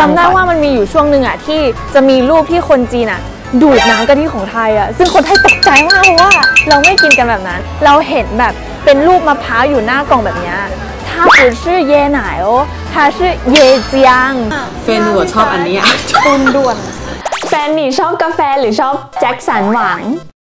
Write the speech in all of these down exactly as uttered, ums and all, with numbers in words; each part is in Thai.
ำได้ว่ามันมีอยู่ช่วงหนึ่งอ่ะที่จะมีรูปที่คนจีนอ่ะดูดน้ำกะทิของไทยอ่ะซึ่งคนไทยตกใจมากเพราะว่าเราไม่กินกันแบบนั้นเราเห็นแบบเป็นรูปมะพร้าวอยู่หน้ากล่องแบบนี้它不是椰奶哦它是椰浆แฟนหนูชอบอันนี้อ่ะตุนด่วนแฟนหนีชอบกาแฟหรือชอบแจ็คสันหวัง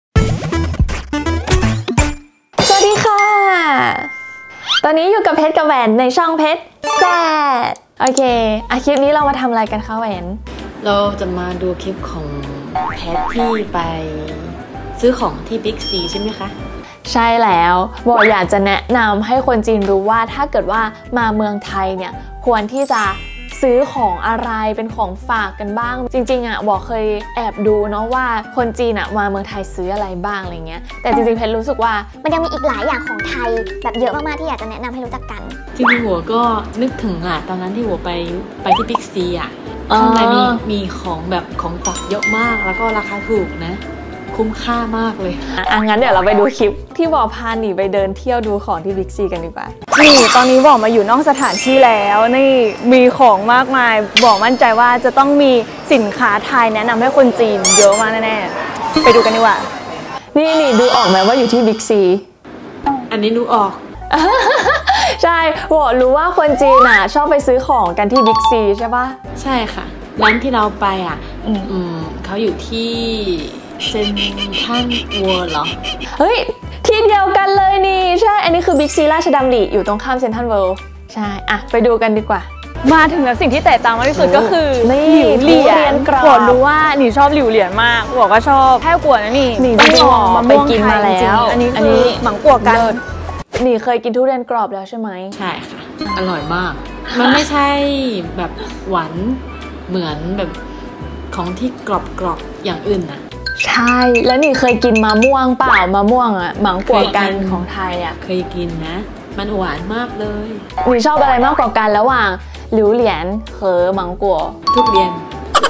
สวัสดีค่ะตอนนี้อยู่กับเพชรกับแหวนในช่องเพชรแซ่ดโอเคอ่ะคลิปนี้เรามาทำอะไรกันคะแหวนเราจะมาดูคลิปของแพทที่ไปซื้อของที่บิ๊กซีใช่ไหมคะใช่แล้วบอกอยากจะแนะนำให้คนจีนรู้ว่าถ้าเกิดว่ามาเมืองไทยเนี่ยควรที่จะซื้อของอะไรเป็นของฝากกันบ้างจริงๆอ่ะบอกเคยแอบดูเนาะว่าคนจีนอ่ะมาเมืองไทยซื้ออะไรบ้างอะไรเงี้ยแต่จริงๆเพชรรู้สึกว่ามันยังมีอีกหลายอย่างของไทยแบบเยอะมากๆที่อยากจะแนะนำให้รู้จักกันจริงๆหัวก็นึกถึงอ่ะตอนนั้นที่หัวไปไปที่บิ๊กซีอ่ะข้างในมีมีของแบบของฝากเยอะมากแล้วก็ราคาถูกนะคุ้มค่ามากเลยอ่ะงั้นเดี๋ยวเราไปดูคลิปที่บอกพาหนีไปเดินเที่ยวดูของที่บิ๊กซีกันดีกว่านี่ตอนนี้บอกมาอยู่นอกสถานที่แล้วนี่มีของมากมายบอกมั่นใจว่าจะต้องมีสินค้าไทยแนะนำให้คนจีนเยอะมากแน่ๆไปดูกันดีกว่านี่นี่ดูออกไหมว่าอยู่ที่บิ๊กซีอันนี้ดูออกใช่บอกรู้ว่าคนจีนอ่ะชอบไปซื้อของกันที่บิ๊กซีใช่ปะใช่ค่ะร้านที่เราไปอ่ะอืมเขาอยู่ที่เซนทรัลเวิลด์เหรอเฮ้ยที่เดียวกันเลยนี่ใช่อันนี้คือบิ๊กซีราชดำริอยู่ตรงข้ามเซนทรัลเวิลด์ใช่อ่ะไปดูกันดีกว่ามาถึงแล้วสิ่งที่แตกต่างมากที่สุดก็คือหลิวเหรียญกรอบบอกรู้ว่าหนี่ชอบหลิวเหรียญมากหัวก็ชอบแค่กลัวนะนี่หนี่ที่หอมไปกินมาแล้วอันนี้อันนี้หมังกัวกันหนี่เคยกินทุเรียนกรอบแล้วใช่ไหมใช่ค่ะอร่อยมากมันไม่ใช่แบบหวานเหมือนแบบของที่กรอบๆอย่างอื่นนะใช่แล้วนี่เคยกินมะม่วงเปล่ามะม่วงอ่ะหมังกัวกันของไทยอ่ะเคยกินนะมันหวานมากเลยนี่ชอบอะไรมากกว่ากันระหว่างหลิวเหรียญเหอหมังกัวทุเรียน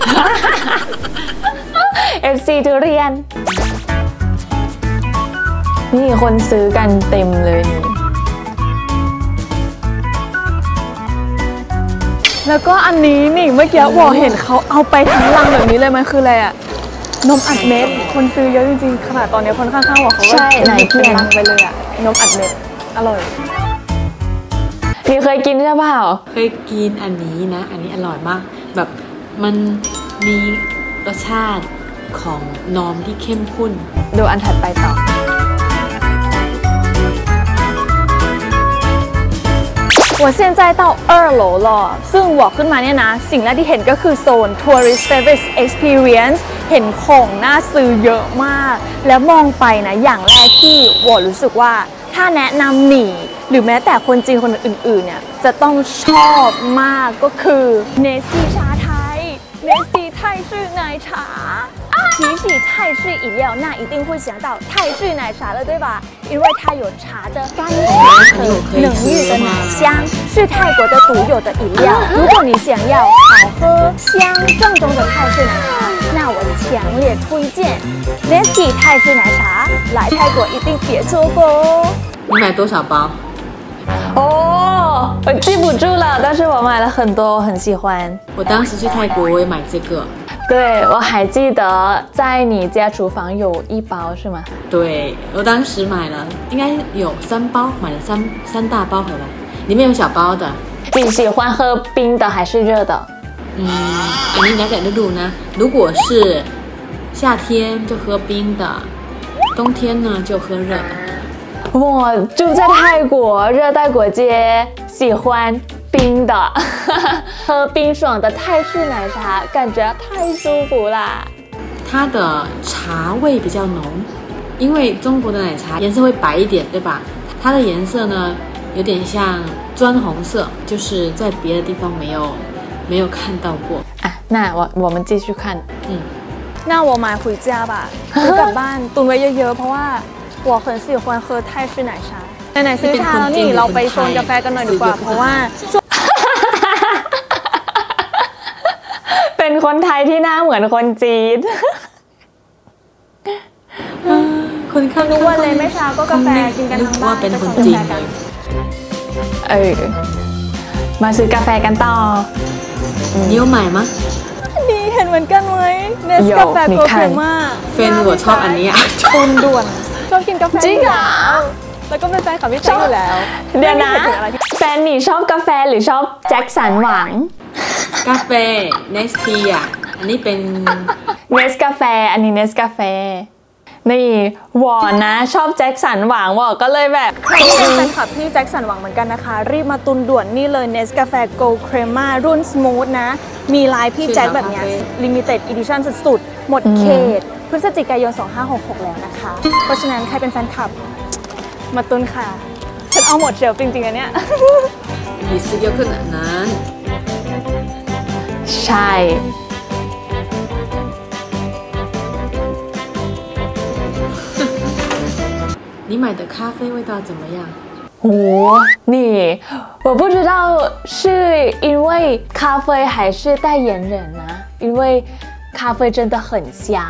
เอฟ ซี ทุเรียนนี่คนซื้อกันเต็มเลยนี่แล้วก็อันนี้นี่เมื่อกี้วอเห็นเขาเอาไปทั้งลังแบบนี้เลยมันคืออะไรอะนมอัดเม็ดคนซื้อเยอะจริงๆขนาดตอนนี้คนข้างๆวอเขาก็ไหนเพียงลังไปเลยอะนมอัดเม็ดอร่อยนี่เคยกินใช่เปล่าเคยกินอันนี้นะอันนี้อร่อยมากแบบมันมีรสชาติของนมที่เข้มข้นดูอันถัดไปต่อ我现在到二楼了ซึ่งวอขึ้นมาเนี่ยนะสิ่งแรกที่เห็นก็คือโซน Tourist Service Experience เห็นของน่าซื้อเยอะมากแล้วมองไปนะอย่างแรกที่วอรู้สึกว่าถ้าแนะนำหนี่หรือแม้แต่คนจีนคนอื่นๆเนี่ยจะต้องชอบมากก็คือเนสซี่ชาไทยเนสซี่ไทยชื่อ奶茶提起泰式饮料，那一定会想到泰式奶茶了，对吧？因为它有茶的甘甜和浓郁的奶香，是泰国的独有的饮料。如果你想要好喝、香、正宗的泰式奶茶，那我强烈推荐 Nestle 泰式奶茶。来泰国一定别错过哦！ 你买多少包？ 哦，我记不住了，但是我买了很多，我很喜欢。 我当时去泰国，我也买这个。 对，我还记得在你家厨房有一包是吗？ 对，我当时买了，应该有三包，买了三三大包回来，里面有小包的。 你喜欢喝冰的还是热的？ 嗯，อันนี้แล้วแต่ฤดูนะ如果是夏天就喝冰的，冬天呢就喝热的。 我住在泰国热带国街，喜欢冰的，喝冰爽的泰式奶茶，感觉太舒服啦。 它的茶味比较浓，因为中国的奶茶颜色会白一点，对吧？它的颜色呢有点像砖红色，就是在别的地方没有没有看到过啊。那我我们继续看， 嗯， 那我买回家吧，ซื้อกลับบ้านตุนไว้เยอะๆเพราะว่า我很喜欢喝泰式奶茶ไหนๆซื้อชาแล้วนี่เราไปโซนกาแฟกันหน่อยดีกว่าเพราะว่าเป็นคนไทยที่หน้าเหมือนคนจีนคนข้างทุกวันเลยไม่เช้าก็กาแฟกินกันทั้งบ้านเป็นคนจีนเลยเออมาซื้อกาแฟกันต่อ你有买吗？ นี่เห็นเหมือนกันไหมเนสกาแฟโกเคม่าแฟน我ชอบอันนี้อ่ะตุนด่วนชอบกินกาแฟจริงเหรอแล้วก็เป็นแฟนกับพี่แจ๊คอยู่แล้วเดี๋ยวนะไม่มีเหตุผลอะไรที่แฟนหนีชอบกาแฟหรือชอบแจ็คสันหวังกาแฟเนสทีอ่ะอันนี้เป็นเนสกาแฟอันนี้เนสกาแฟนี่วอนนะชอบแจ็คสันหวังวอก็เลยแบบใครที่เป็นแฟนคลับพี่แจ็คสันหวังเหมือนกันนะคะ รีบมาตุนด่วนนี่เลยเนสกาแฟโกลด์เครม่ารุ่นสมูทนะ มีลายพี่แจ็คแบบเนี้ย Limited Edition สุดๆ หมดเขต พฤศจิกายน สองห้าหกหก แล้วนะคะ เพราะฉะนั้นใครเป็นแฟนคลับ มาตุนค่ะ ฉันเอาหมดเชลฟ์จริงๆอันเนี้ยมีซื้อเยอะขนาดนั้นใช่你买的咖啡味道怎么样？ 哦，你我不知道是因为咖啡还是代言人啊，因为咖啡真的很香。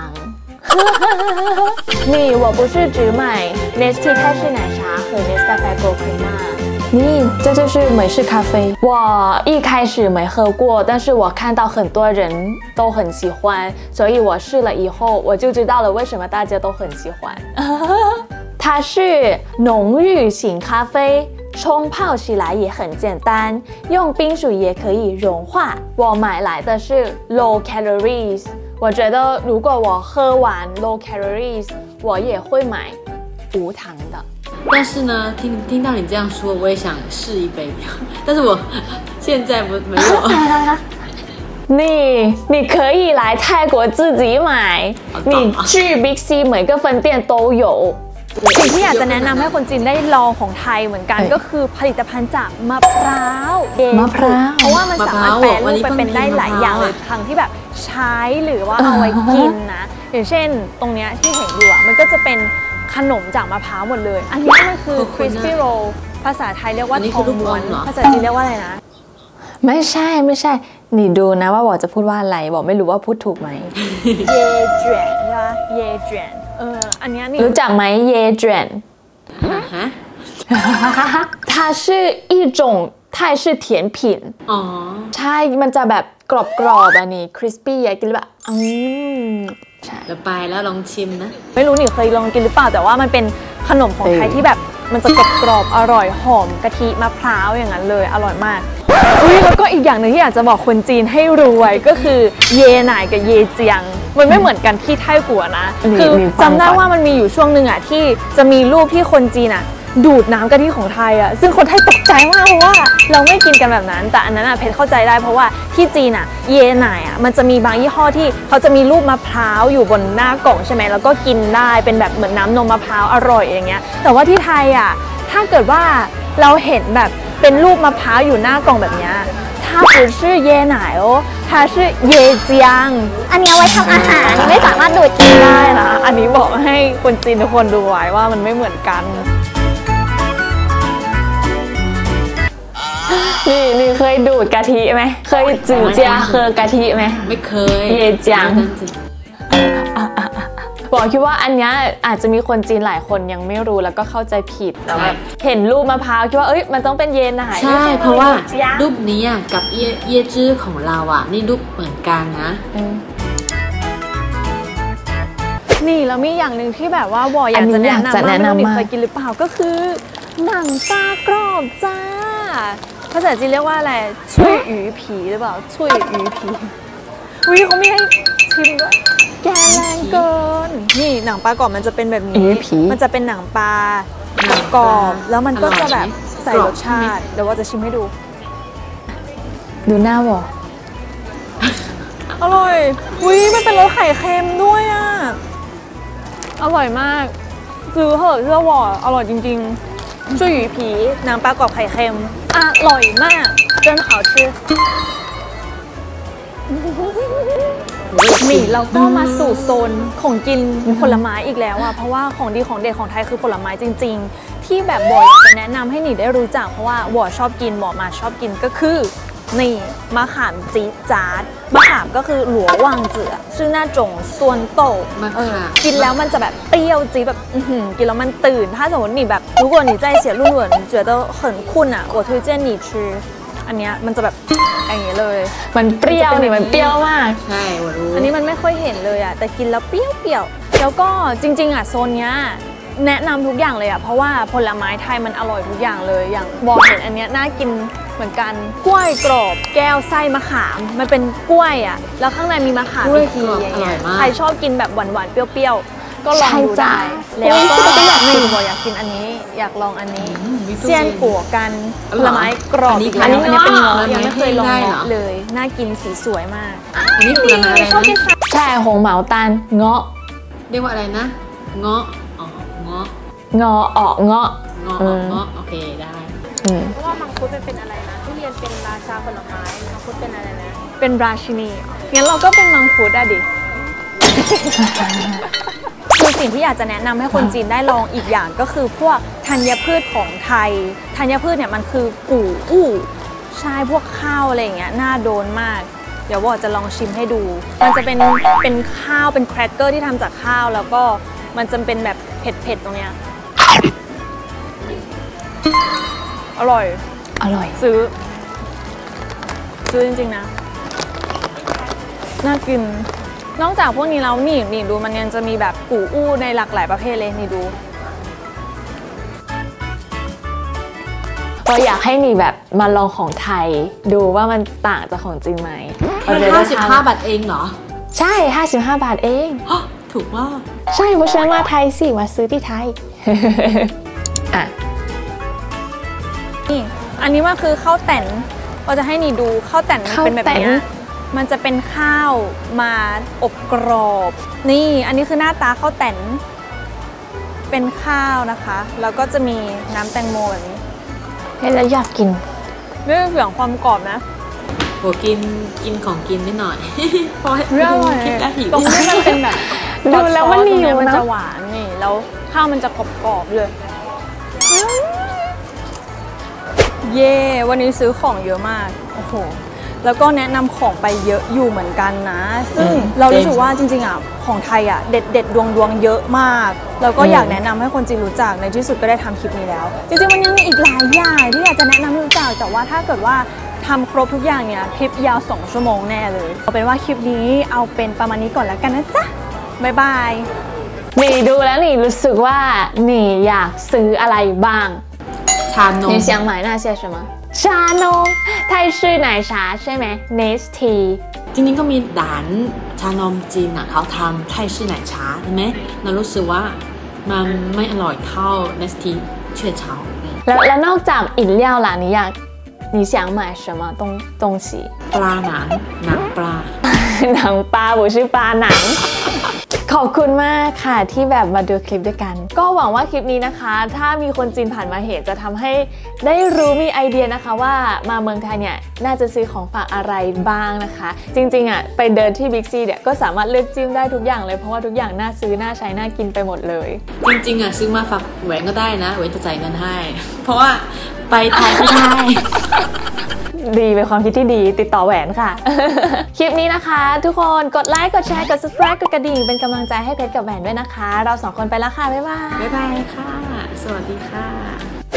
你我不是只买 Nestle 泰式奶茶和 Nescafe Gold Crema。你这就是美式咖啡，我一开始没喝过，但是我看到很多人都很喜欢，所以我试了以后，我就知道了为什么大家都很喜欢。它是浓郁型咖啡，冲泡起来也很简单，用冰水也可以融化。我买来的是 low calories， 我觉得如果我喝完 low calories， 我也会买无糖的。 但是呢，听听到你这样说，我也想试一杯，但是我现在不没有。 你你可以来泰国自己买，你去 Big C 每个分店都有。 สิ่งที่อยากจะแนะนำให้คนจีนได้ลองของไทยเหมือนกันก็คือผลิตภัณฑ์จากมะพร้าวมะพร้าวเพราะว่ามันสามารถแปรรูปไปเป็นได้หลายอย่างเลยทั้งที่แบบใช้หรือว่าเอาไว้กินนะอย่างเช่นตรงเนี้ยที่เห็นอยู่อ่ะมันก็จะเป็นขนมจากมะพร้าวหมดเลยอันนี้มันคือ crispy roll ภาษาไทยเรียกว่าทองม้วนภาษาจีนเรียกว่าอะไรนะไม่ใช่ไม่ใช่นี่ดูนะว่าบอกจะพูดว่าอะไรบอกไม่รู้ว่าพูดถูกไหมเย่เจียนใช่ไหมเย่เจียนเอออันนี้นี่รู้จักไหมเย่เจียนฮะ它是一种泰式甜品อ๋อใช่มันจะแบบกรอบกรอบอันนี้ crispy อะกินแบบอืมใช่เดี๋ยวไปแล้วลองชิมนะไม่รู้นี่เคยลองกินหรือเปล่าแต่ว่ามันเป็นขนมของไทยที่แบบมันจะกรอบกรอบอร่อยหอมกะทิมะพร้าวอย่างนั้นเลยอร่อยมากอุ้ยแล้วก็อีกอย่างหนึ่งที่อยากจะบอกคนจีนให้รู้ไว้ก็คือเยหน่ายกับเยเจียงมันไม่เหมือนกันที่ไต้กัวนะคือจำได้ว่ามันมีอยู่ช่วงหนึ่งอ่ะที่จะมีรูปที่คนจีนอ่ะดูดน้ำกะทิของไทยอ่ะซึ่งคนไทยตกใจมากเพราะว่าเราไม่กินกันแบบนั้นแต่อันนั้นอ่ะเพชรเข้าใจได้เพราะว่าที่จีนอ่ะเยหน่ายอ่ะมันจะมีบางยี่ห้อที่เขาจะมีรูปมะพร้าวอยู่บนหน้ากล่องใช่ไหมแล้วก็กินได้เป็นแบบเหมือนน้ำนมมะพร้าวอร่อยอย่างเงี้ยแต่ว่าที่ไทยอ่ะถ้าเกิดว่าเราเห็นแบบเป็นรูปมะพร้าวอยู่หน้ากล่องแบบเนี้ย它不是椰奶哦它是椰浆อันนี้เอาไว้ทำอาหารนี่ไม่สามารถดูดกินได้นะอันนี้บอกให้คนจีนทุกคนดูไว้ว่ามันไม่เหมือนกันนี่นี่เคยดูดกะทิไหมเคยจืดเจียเคยกะทิไหมไม่เคยเยจังบอกคิดว่าอันนี้อาจจะมีคนจีนหลายคนยังไม่รู้แล้วก็เข้าใจผิดแล้วแบบเห็นรูปมะพร้าวคิดว่าเอ้ยมันต้องเป็นเยหน่ายใช่เพราะว่ารูปนี้กับเยเยจื้อของเราอ่ะนี่รูปเหมือนกันนะนี่แล้วมีอย่างหนึ่งที่แบบว่าวออยากจะแนะนำว่าไม่รู้เคยกินหรือเปล่าก็คือหนังปลากรอบจ้าภาษาจีนเรียกว่าอะไรช่วยหยูผีหรือเปล่าช่วยหยูผีวิเขาไม่ให้ชิมด้วยแกแรงเกินนี่หนังปลากรอบมันจะเป็นแบบนี้มันจะเป็นหนังปลากรอบแล้วมันก็จะแบบใส่รสชาติเดี๋ยวว่าจะชิมให้ดูดูหน้าวออร่อยวิมันเป็นรสไข่เค็มด้วยอ่ะอร่อยมากคือเหอะเชื่อวออร่อยจริงๆช่วยหยูผีหนังปลากรอบไข่เค็มอร่อยมาก真好吃นี่เราก็มาสู่โซนของกินผลไม้อีกแล้วอ่ะเพราะว่าของดีของเด็ดของไทยคือผลไม้จริงๆที่แบบวออยากจะแนะนำให้หนีได้รู้จักเพราะว่าวอชอบกินวอมาชอบกินก็คือนี่มะขามจี๊ดจ๊าดมะขามก็คือหลัวว่างเจือชื่อหน้าจงส่วนโตกินแล้วมันจะแบบเปรี้ยวจี๊ดแบบกินแล้วมันตื่นถ้าสมมติ你แบบ如果你在写论文觉得很困啊我推荐你吃อันเนี้ยมันจะแบบอย่างนี้เลยมันเปรี้ยวนี่มันเปรี้ยวมากใช่หวานรู้อันนี้มันไม่ค่อยเห็นเลยอะแต่กินแล้วเปรี้ยวๆแล้วก็จริงๆอะโซนเนี้ยแนะนำทุกอย่างเลยอะเพราะว่าผลไม้ไทยมันอร่อยทุกอย่างเลยอย่างบอกเห็นอันเนี้ยน่ากินเหมือนกันกล้วยกรอบแก้วไส้มะขามมันเป็นกล้วยอะแล้วข้างในมีมะขามอีกทีอย่างเงี้ยใครชอบกินแบบหวานๆเปรี้ยวๆก็ลองดูได้แล้วก็อยากกินบอกอยากกินอันนี้อยากลองอันนี้เซียนกัวกันผลไม้กรอบอีกแล้วอันนี้เป็นเงาะยังไม่เคยลองเงาะเลยน่ากินสีสวยมากอันนี้คืออะไรนะใช่หงเหมาตันเงาะเรียกว่าอะไรนะเงาะอ๋อเงาะงอออกเงาะเงาะอืมเงาะโอเคได้อืมเพราะว่ามังคุดมันเป็นอะไรนะทุเรียนเป็นราชาผลไม้มังคุดเป็นอะไรนะเป็นราชินีงั้นเราก็เป็นมังคุดอะดิ คือสิ่งที่อยากจะแนะนำให้คนจีนได้ลองอีกอย่างก็คือพวกธัญพืชของไทยธัญพืชเนี่ยมันคือกู่อู้ใช่พวกข้าวอะไรอย่างเงี้ยน่าโดนมากเดี๋ยววอจะลองชิมให้ดู มันจะเป็นเป็นข้าวเป็นแครกเกอร์ที่ทำจากข้าวแล้วก็มันจะเป็นแบบเผ็ดๆตรงเนี้ยอร่อยอร่อยซื้อ ซื้อจริงๆนะ น่ากิน นอกจากพวกนี้แล้วนี่นี่ดูมันยังจะมีแบบกู่อู้ในหลากหลายประเภทเลยนี่ดูเราอยากให้หนีแบบมาลองของไทย ดูว่ามันต่างจากของจริงไหมมันห้าสิบห้าบาทเองเหรอใช่ห้าสิบห้าบาทเองฮะถูกมากใช่เพราะฉะนั้นมาไทยสิมาซื้อที่ไทย อ่ะนี่ อันนี้ว่าคือข้าวแต่นเราจะให้นี่ดูข้าวแต่นมันเป็นแบบข้าวแต่เนี้ยนมันจะเป็นข้าวมาอบกรอบ นี่ อันนี้คือหน้าตาข้าวแต่นเป็นข้าวนะคะ แล้วก็จะมีน้ำแตงโมแบบนี้เฮ้ยแล้วอยากกินไม่เป็นเสียงความกรอบนะโหกินกินของกินนิดหน่อย เพราะเรื่องอะไรคิดแล้วหิวตรงนี้มันเป็นแบบดูแล้วมันหิวตรงเยมันเนอะจะหวานนี่แล้วข้าวมันจะกรอบๆเลยเย่วันนี้ซื้อของเยอะมากโอ้โหแล้วก็แนะนำของไปเยอะอยู่เหมือนกันนะ ซึ่งเรารู้สึกว่าจริงๆอ่ะของไทยอ่ะเด็ดเด็ดดวงดวงๆเยอะมากแล้วก็อยากแนะนำให้คนจีนรู้จักในที่สุดก็ได้ทำคลิปนี้แล้ว จริงๆมันยังมีอีกหลายอย่างที่อยากจะแนะนำให้รู้จักแต่ว่าถ้าเกิดว่าทำครบทุกอย่างเนี่ยคลิปยาวสองชั่วโมงแน่เลยเอาเป็นว่าคลิปนี้เอาเป็นประมาณนี้ก่อนแล้วกันนะจ๊ะบ๊ายบายหนีดูแล้วหนีรู้สึกว่าหนีอยากซื้ออะไรบ้างชานม你想买那些什么ชานมไทยชื่อไหนชาใช่ไหม Nestea จริงๆก็มีร้านชานมจีนอ่ะเขาทำไทยชื่อไหนชาใช่ไหมเรารู้สึกว่ามันไม่อร่อยเท่าเนสทีเชื่อเช้าแล้วแล้วนอกจาก饮料ล่ะ你อยาก你想买什么东东西ปลาหนังหนังปลาหนังปลา不是ปลาหนัง ขอบคุณมากค่ะที่แบบมาดูคลิปด้วยกัน ก็หวังว่าคลิปนี้นะคะ ถ้ามีคนจีนผ่านมาเห็นจะทำให้ได้รู้มีไอเดียนะคะว่ามาเมืองไทยเนี่ยน่าจะซื้อของฝากอะไรบ้างนะคะ จริงๆอ่ะไปเดินที่บิ๊กซีเนี่ยก็สามารถเลือกจิ้มได้ทุกอย่างเลยเพราะว่าทุกอย่างน่าซื้อน่าใช้น่ากินไปหมดเลยจริงๆอ่ะซื้อมาฝากแหวนก็ได้นะแหวนจะจ่ายเงินให้ เพราะว่าไปไทยไม่ได้ดีเป็นความคิดที่ดีติดต่อแหวนค่ะ คลิปนี้นะคะ ทุกคนกดไลค์กดแชร์กด subscribe กดกระดิ่งเป็นกำลังใจให้เพชรกับแหวนด้วยนะคะ เราสองคนไปแล้วค่ะ บ๊ายบายบ๊ายบายค่ะ สวัสดีค่ะ